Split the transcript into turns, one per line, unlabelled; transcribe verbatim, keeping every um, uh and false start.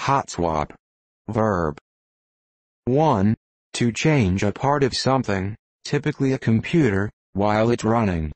Hot swap. Verb. one. To change a part of something, typically a computer, while it's running.